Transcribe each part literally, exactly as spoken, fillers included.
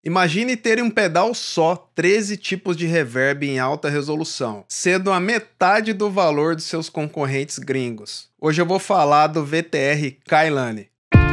Imagine ter em um pedal só treze tipos de reverb em alta resolução, sendo a metade do valor dos seus concorrentes gringos. Hoje eu vou falar do V T R Kailane.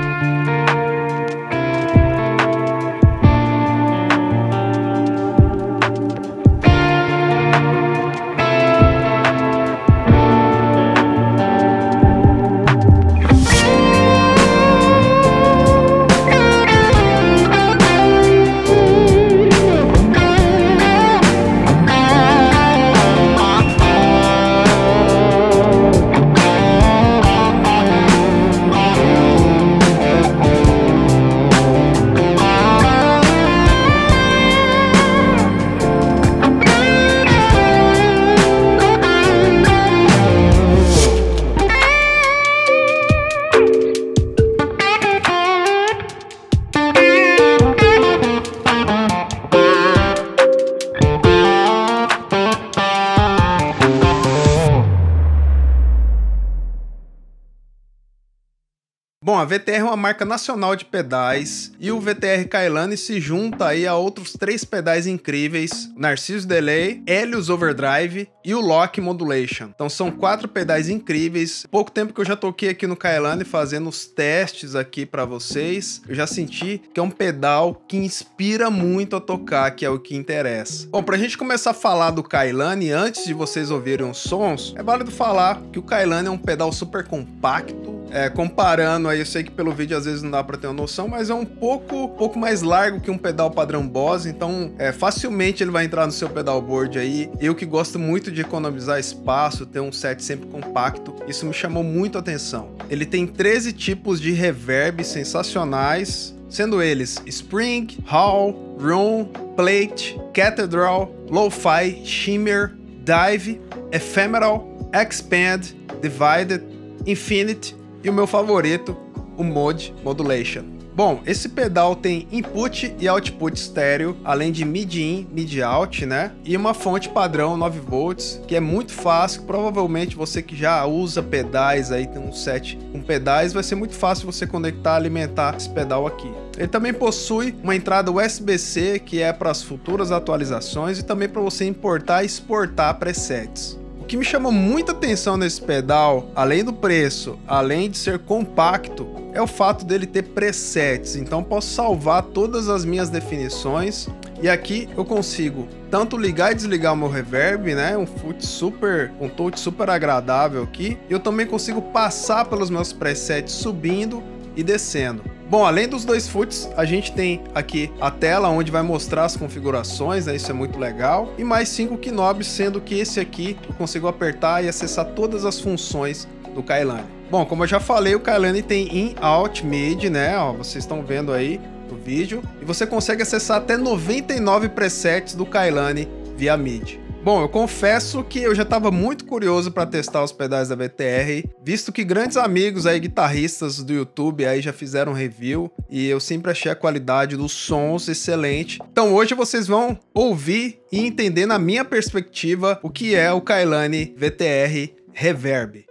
Bom, a V T R é uma marca nacional de pedais e o V T R Kailane se junta aí a outros três pedais incríveis, o Narciso Delay, Helios Overdrive e o Lock Modulation. Então são quatro pedais incríveis. Pouco tempo que eu já toquei aqui no Kailane fazendo os testes aqui para vocês, eu já senti que é um pedal que inspira muito a tocar, que é o que interessa. Bom, pra gente começar a falar do Kailane, antes de vocês ouvirem os sons, é válido falar que o Kailane é um pedal super compacto. É, comparando aí, eu sei que pelo vídeo às vezes não dá para ter uma noção, mas é um pouco, pouco mais largo que um pedal padrão Boss, então é, facilmente ele vai entrar no seu pedalboard aí. Eu que gosto muito de economizar espaço, ter um set sempre compacto, isso me chamou muito a atenção. Ele tem treze tipos de reverb sensacionais, sendo eles Spring, Hall, Room, Plate, Cathedral, Lo-Fi, Shimmer, Dive, Ephemeral, Expand, Divided, Infinite e o meu favorito, o Mod Modulation. Bom, esse pedal tem input e output estéreo, além de mid-in, mid-out, né? E uma fonte padrão nove volts, que é muito fácil. Provavelmente você que já usa pedais, aí tem um set com pedais, vai ser muito fácil você conectar, alimentar esse pedal aqui. Ele também possui uma entrada U S B C, que é para as futuras atualizações, e também para você importar e exportar presets. O que me chamou muita atenção nesse pedal, além do preço, além de ser compacto, é o fato dele ter presets. Então posso salvar todas as minhas definições e aqui eu consigo tanto ligar e desligar o meu reverb, né? Um foot super, um touch super agradável aqui. Eu também consigo passar pelos meus presets subindo e descendo. Bom, além dos dois foots, a gente tem aqui a tela onde vai mostrar as configurações, né? Isso é muito legal. E mais cinco knobs, sendo que esse aqui eu consigo apertar e acessar todas as funções do Kailane. Bom, como eu já falei, o Kailane tem in, out, mid, né? Ó, vocês estão vendo aí no vídeo. E você consegue acessar até noventa e nove presets do Kailane via mid. Bom, eu confesso que eu já estava muito curioso para testar os pedais da V T R, visto que grandes amigos aí, guitarristas do YouTube aí já fizeram review e eu sempre achei a qualidade dos sons excelente. Então hoje vocês vão ouvir e entender na minha perspectiva o que é o Kailane V T R Reverb.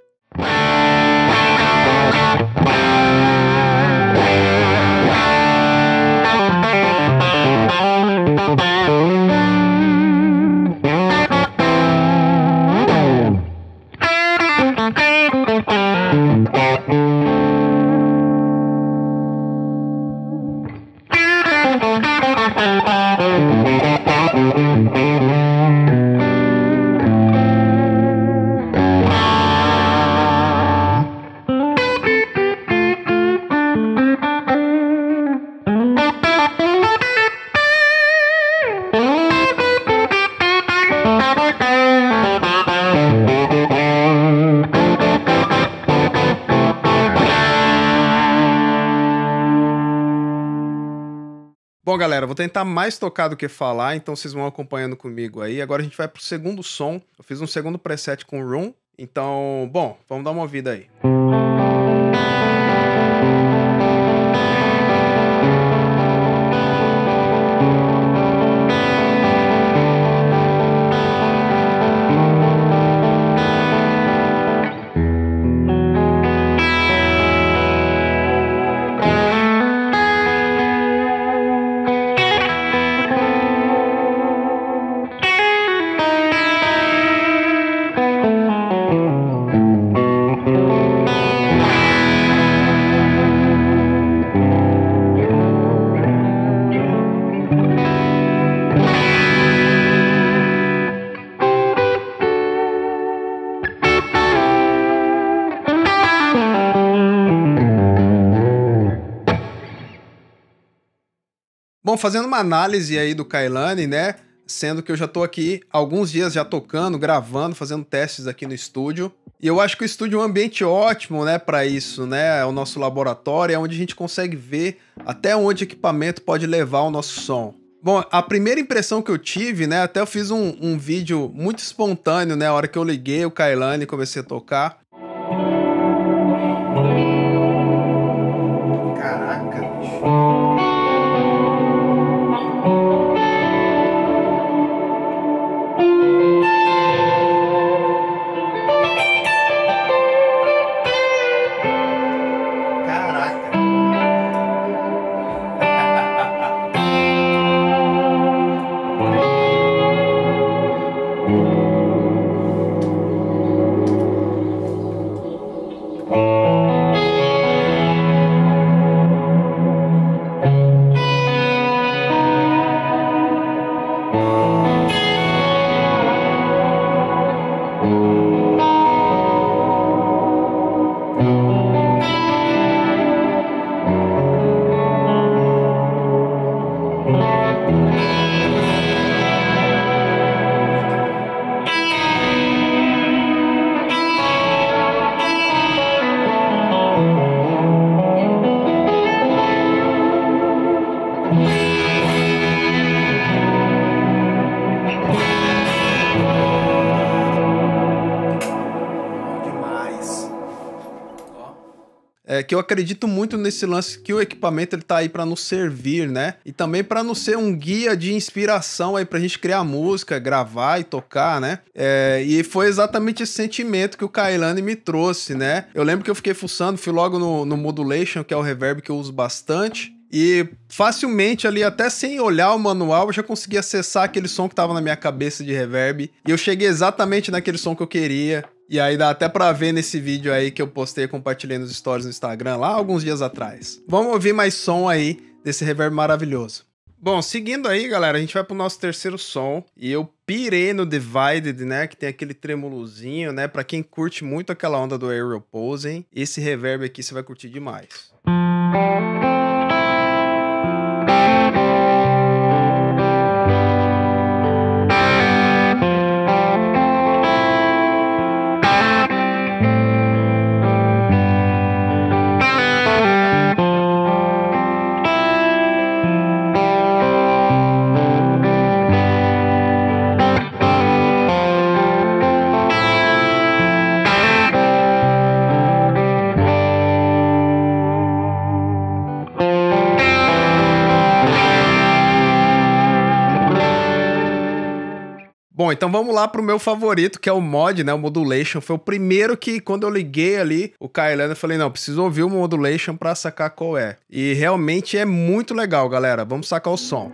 Bom, galera, vou tentar mais tocar do que falar, então vocês vão acompanhando comigo aí. Agora a gente vai pro segundo som. Eu fiz um segundo preset com Room, então, bom, vamos dar uma ouvida aí. Bom, fazendo uma análise aí do Kailane, né? Sendo que eu já tô aqui há alguns dias já tocando, gravando, fazendo testes aqui no estúdio. E eu acho que o estúdio é um ambiente ótimo, né, para isso, né? É o nosso laboratório, é onde a gente consegue ver até onde o equipamento pode levar o nosso som. Bom, a primeira impressão que eu tive, né, até eu fiz um, um vídeo muito espontâneo, né, a hora que eu liguei o Kailane e comecei a tocar. Caraca, bicho. É que eu acredito muito nesse lance que o equipamento ele tá aí para nos servir, né? E também para nos ser um guia de inspiração aí pra gente criar música, gravar e tocar, né? É, e foi exatamente esse sentimento que o Kailane me trouxe, né? Eu lembro que eu fiquei fuçando, fui logo no, no Modulation, que é o reverb que eu uso bastante. E facilmente ali, até sem olhar o manual, eu já consegui acessar aquele som que tava na minha cabeça de reverb. E eu cheguei exatamente naquele som que eu queria. E aí dá até pra ver nesse vídeo aí que eu postei, compartilhei nos stories no Instagram lá alguns dias atrás. Vamos ouvir mais som aí desse reverb maravilhoso. Bom, seguindo aí, galera, a gente vai pro nosso terceiro som. E eu pirei no Divided, né, que tem aquele tremolozinho, né? Pra quem curte muito aquela onda do Aerial Posing, esse reverb aqui você vai curtir demais. Bom, então vamos lá pro meu favorito, que é o Mod, né, o Modulation. Foi o primeiro que, quando eu liguei ali o Kailane, eu falei, não, preciso ouvir o Modulation pra sacar qual é. E realmente é muito legal, galera. Vamos sacar o som.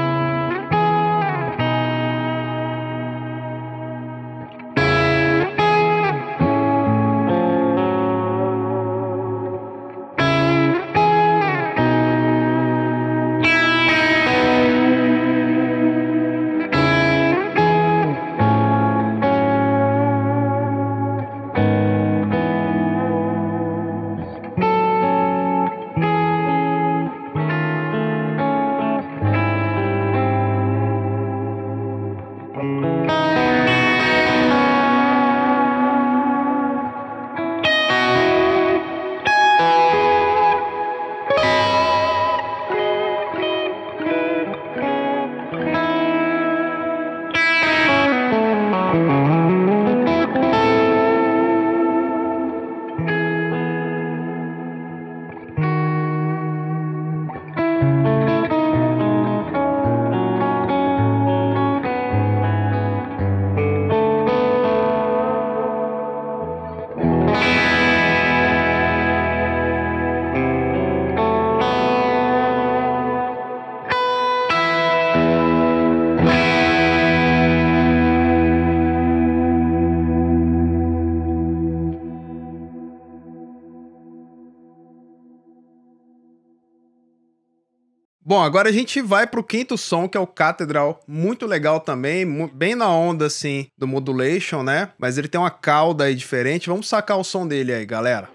Bom, agora a gente vai pro quinto som, que é o Cathedral, muito legal também, bem na onda, assim, do Modulation, né? Mas ele tem uma cauda aí diferente. Vamos sacar o som dele aí, galera.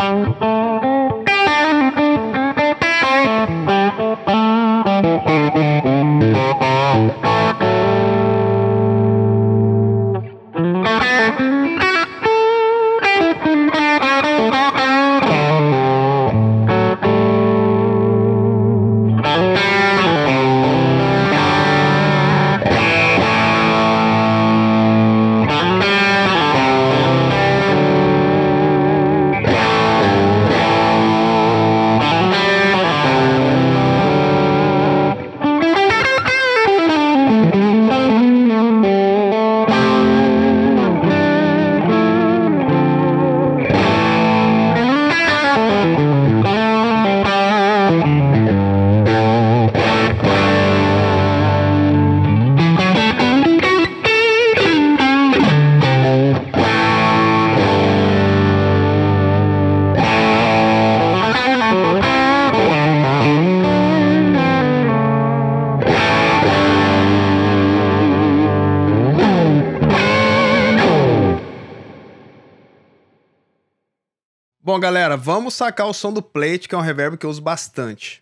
Bom, galera, vamos sacar o som do plate, que é um reverb que eu uso bastante.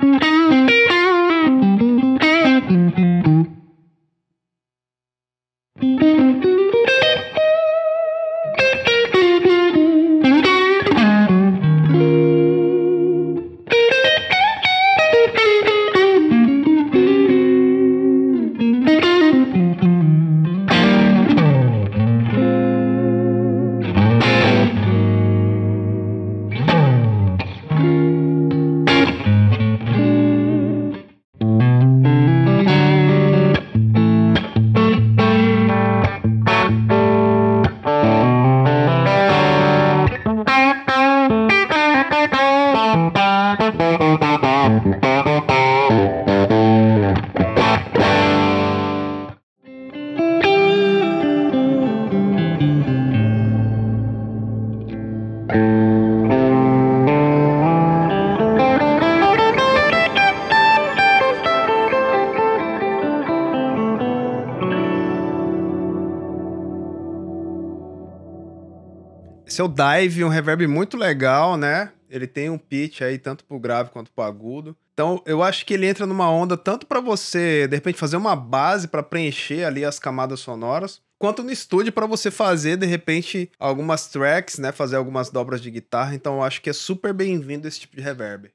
Esse é o Dive, um reverb muito legal, né? Ele tem um pitch aí tanto pro grave quanto pro agudo. Então, eu acho que ele entra numa onda tanto para você, de repente, fazer uma base para preencher ali as camadas sonoras, quanto no estúdio para você fazer, de repente, algumas tracks, né? Fazer algumas dobras de guitarra. Então, eu acho que é super bem-vindo esse tipo de reverb.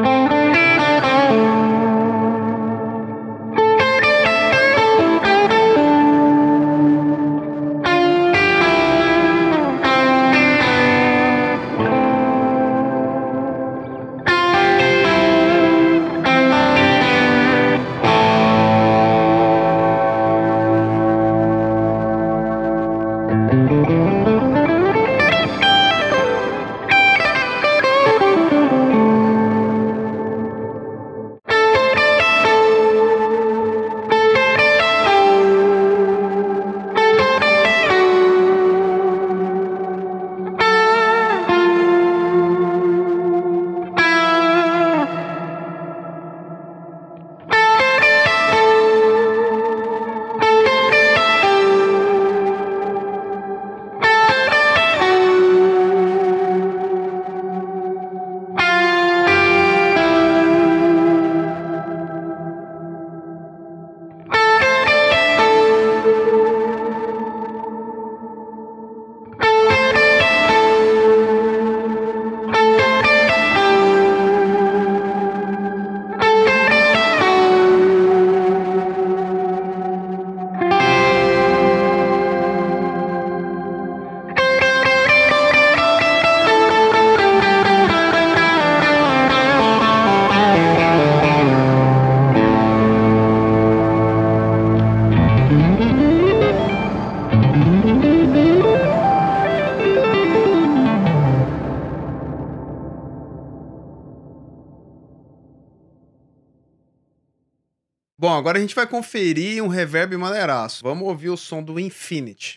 Bom, agora a gente vai conferir um reverb maneiraço. Vamos ouvir o som do Infinity.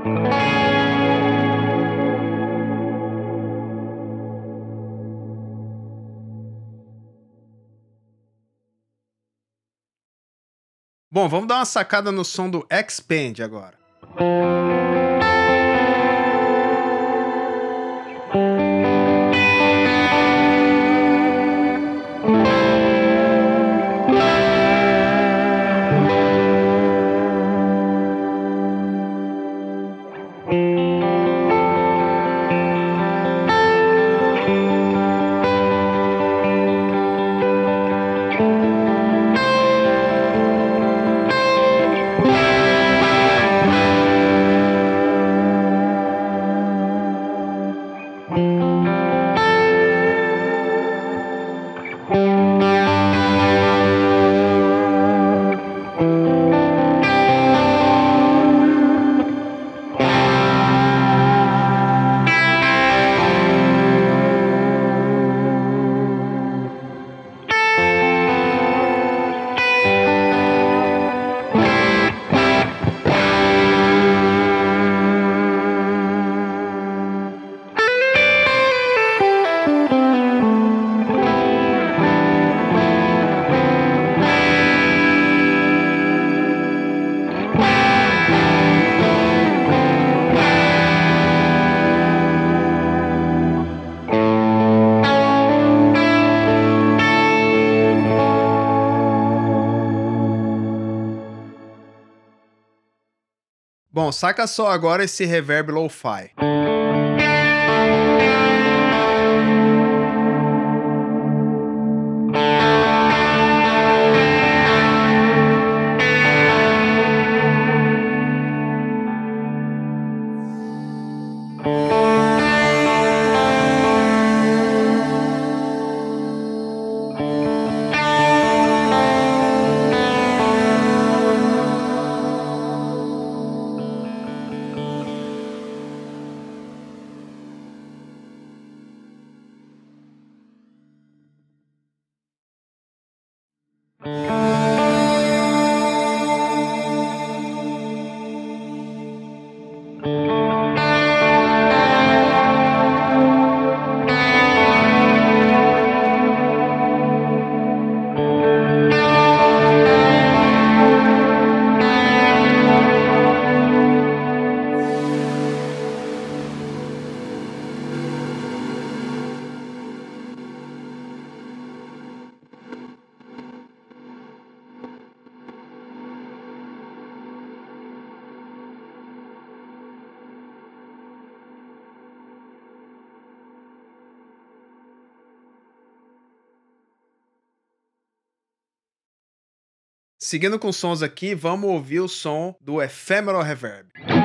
Bom, vamos dar uma sacada no som do Expand agora. Bom, saca só agora esse reverb lo-fi. Seguindo com sons aqui, vamos ouvir o som do Ephemeral Reverb.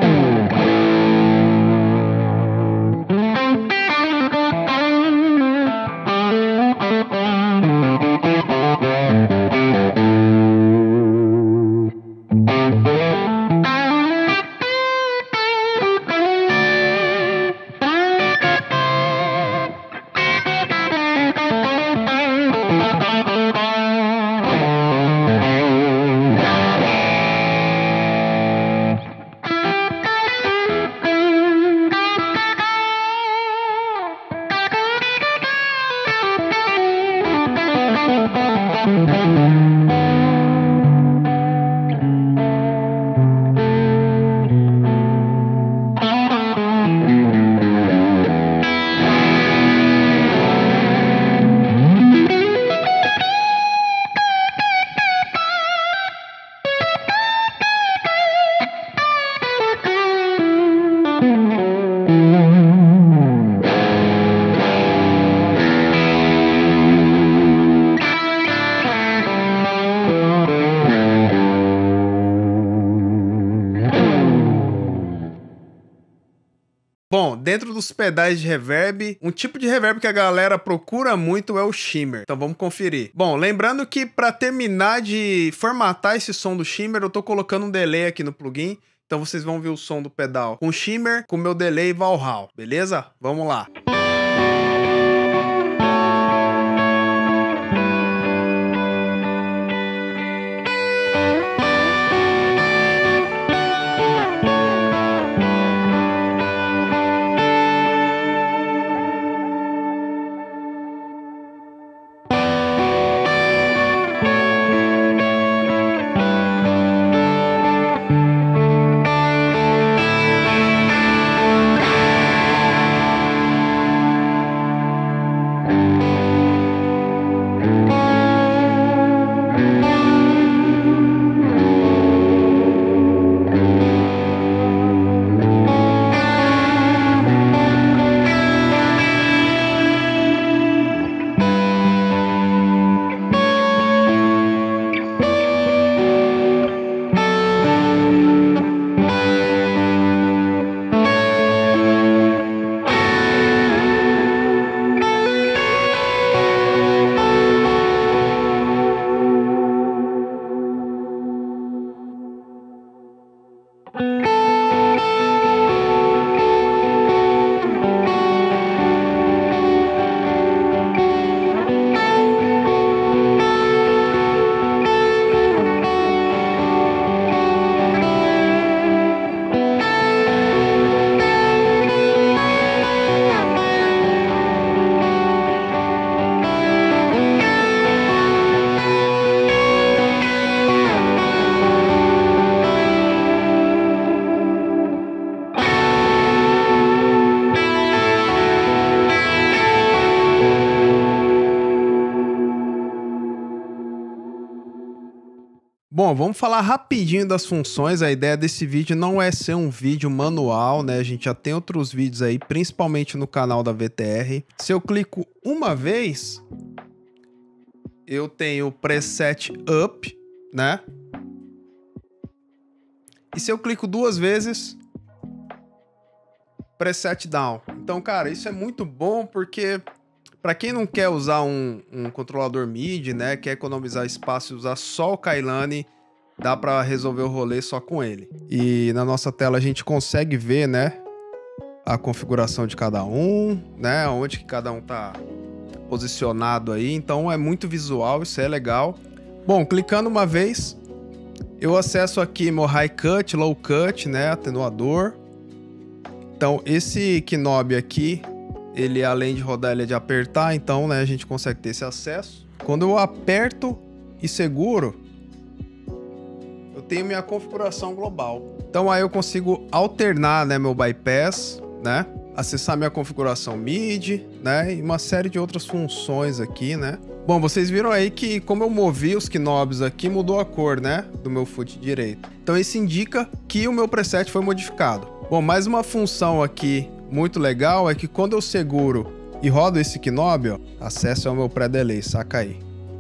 Bom, dentro dos pedais de reverb, um tipo de reverb que a galera procura muito é o shimmer. Então vamos conferir. Bom, lembrando que para terminar de formatar esse som do shimmer, eu tô colocando um delay aqui no plugin. Então vocês vão ver o som do pedal com shimmer, com meu delay Valhalla, beleza? Vamos lá. Bom, vamos falar rapidinho das funções. A ideia desse vídeo não é ser um vídeo manual, né? A gente já tem outros vídeos aí, principalmente no canal da V T R. Se eu clico uma vez, eu tenho o preset up, né? E se eu clico duas vezes, preset down. Então, cara, isso é muito bom porque para quem não quer usar um, um controlador M I D I, né, quer economizar espaço e usar só o Kailane, dá para resolver o rolê só com ele. E na nossa tela a gente consegue ver, né, a configuração de cada um, né, onde que cada um tá posicionado aí. Então é muito visual, isso é legal. Bom, clicando uma vez, eu acesso aqui meu high cut, low cut, né, atenuador. Então esse knob aqui, ele, além de rodar, ele é de apertar, então, né, a gente consegue ter esse acesso. Quando eu aperto e seguro, eu tenho minha configuração global. Então aí eu consigo alternar, né, meu bypass, né, acessar minha configuração M I D I, né, e uma série de outras funções aqui, né. Bom, vocês viram aí que como eu movi os knobs aqui, mudou a cor, né, do meu foot direito. Então isso indica que o meu preset foi modificado. Bom, mais uma função aqui muito legal é que quando eu seguro e rodo esse knob, ó, acesso ao meu pré-delay, saca aí.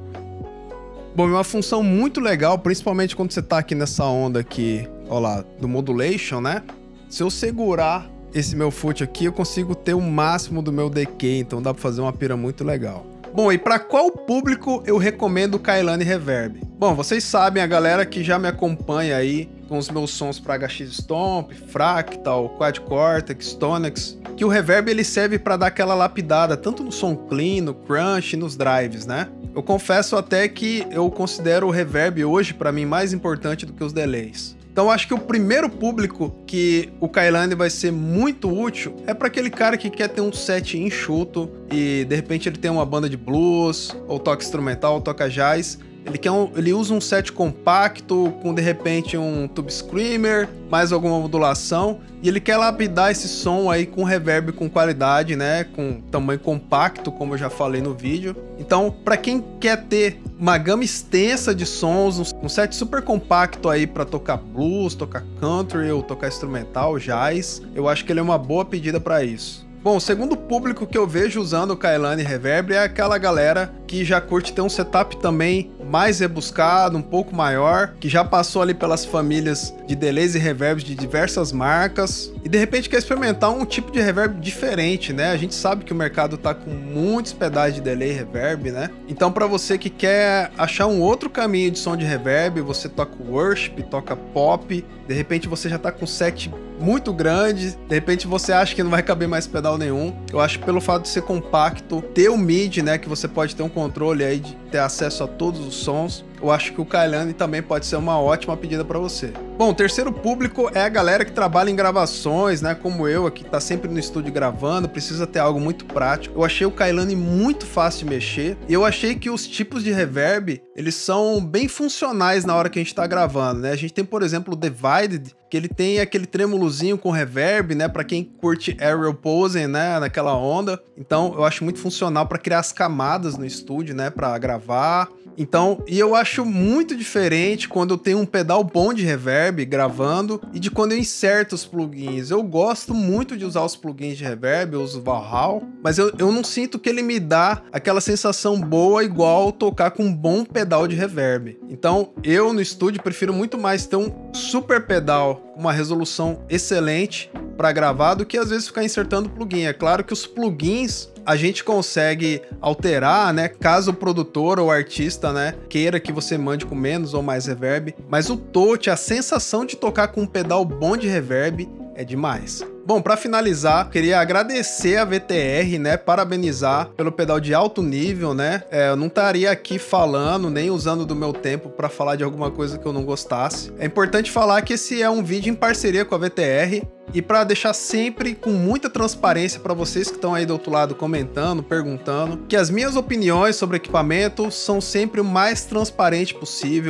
Bom, uma função muito legal, principalmente quando você tá aqui nessa onda aqui, ó lá, do modulation, né? Se eu segurar esse meu foot aqui, eu consigo ter o máximo do meu decay, então dá pra fazer uma pira muito legal. Bom, e para qual público eu recomendo o Kailane Reverb? Bom, vocês sabem, a galera que já me acompanha aí com os meus sons para H X Stomp, Fractal, Quad Cortex, Tonex, que o reverb ele serve para dar aquela lapidada tanto no som clean, no crunch e nos drives, né? Eu confesso até que eu considero o reverb hoje para mim mais importante do que os delays. Então acho que o primeiro público que o Kailane vai ser muito útil é para aquele cara que quer ter um set enxuto e de repente ele tem uma banda de blues, ou toca instrumental, ou toca jazz. Ele, quer um, ele usa um set compacto com de repente um tube screamer, mais alguma modulação, e ele quer lapidar esse som aí com reverb com qualidade, né, com tamanho compacto, como eu já falei no vídeo. Então, para quem quer ter uma gama extensa de sons, um set super compacto aí para tocar blues, tocar country ou tocar instrumental, jazz, eu acho que ele é uma boa pedida para isso. Bom, o segundo público que eu vejo usando o Kailane Reverb é aquela galera que já curte ter um setup também mais rebuscado, um pouco maior, que já passou ali pelas famílias de delays e reverbs de diversas marcas e de repente quer experimentar um tipo de reverb diferente, né? A gente sabe que o mercado tá com muitos pedais de delay e reverb, né? Então para você que quer achar um outro caminho de som de reverb, você toca worship, toca pop, de repente você já tá com set muito grande, de repente você acha que não vai caber mais pedal nenhum. Eu acho que pelo fato de ser compacto, ter o M I D I, né, que você pode ter um controle aí de ter acesso a todos os sons, eu acho que o Kailane também pode ser uma ótima pedida para você. Bom, o terceiro público é a galera que trabalha em gravações, né, como eu aqui, tá sempre no estúdio gravando, precisa ter algo muito prático. Eu achei o Kailane muito fácil de mexer e eu achei que os tipos de reverb, eles são bem funcionais na hora que a gente tá gravando, né? A gente tem, por exemplo, o Divided, que ele tem aquele trêmulozinho com reverb, né, para quem curte aerial posing, né, naquela onda. Então, eu acho muito funcional para criar as camadas no estúdio, né, para gravar. Então, e eu acho muito diferente quando eu tenho um pedal bom de reverb gravando e de quando eu inserto os plugins. Eu gosto muito de usar os plugins de reverb, eu uso o Valhalla, mas eu, eu não sinto que ele me dá aquela sensação boa igual tocar com um bom pedal de reverb. Então, eu no estúdio prefiro muito mais ter um super pedal com uma resolução excelente para gravar do que às vezes ficar insertando plugin. É claro que os plugins a gente consegue alterar, né, caso o produtor ou artista, né, queira que você mande com menos ou mais reverb, mas o touch, a sensação de tocar com um pedal bom de reverb é demais. Bom, para finalizar, queria agradecer a V T R, né, parabenizar pelo pedal de alto nível, né, é, eu não estaria aqui falando, nem usando do meu tempo para falar de alguma coisa que eu não gostasse. É importante falar que esse é um vídeo em parceria com a V T R, e para deixar sempre com muita transparência para vocês que estão aí do outro lado comentando, perguntando, que as minhas opiniões sobre equipamento são sempre o mais transparente possível.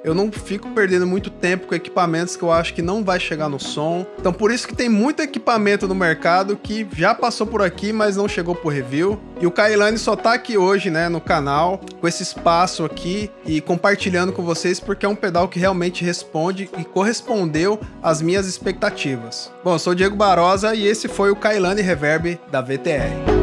eu não fico perdendo muito tempo com equipamentos que eu acho que não vai chegar no som. Então por isso que tem muito equipamento no mercado que já passou por aqui, mas não chegou pro review. E o Kailane só tá aqui hoje, né, no canal, com esse espaço aqui e compartilhando com vocês, porque é um pedal que realmente responde e correspondeu às minhas expectativas. Bom, eu sou o Diego Barosa e esse foi o Kailane Reverb da V T R.